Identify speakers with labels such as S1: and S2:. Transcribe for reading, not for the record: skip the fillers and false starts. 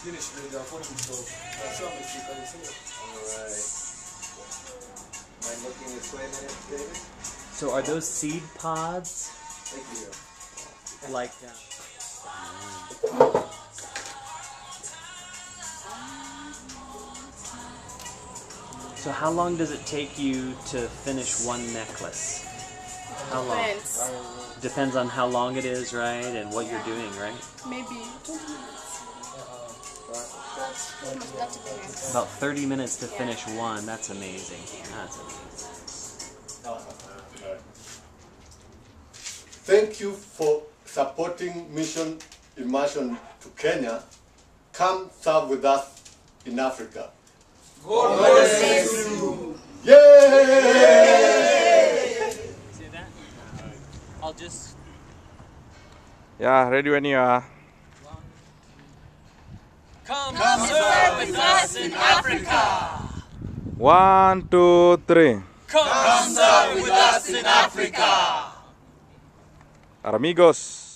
S1: finished the photo, so show me if you can see it.
S2: Alright. Mind looking this way a minute, David?
S3: So are those seed pods?
S2: Thank you.
S3: Like, so how long does it take you to finish one necklace? How long? Depends on how long it is, right? And what you're doing, right?
S4: Maybe 20 minutes. That's almost 30 minutes.
S3: About 30 minutes to finish one. That's amazing. That's amazing.
S5: Thank you for supporting Mission Immersion to Kenya. Come serve with us in Africa.
S1: God bless you!
S5: Yay!
S3: See that? I'll just...
S6: Yeah, ready when you are.
S3: Come serve with us in Africa!
S6: 1, 2, 3.
S3: Come serve with us in Africa!
S6: Amigos.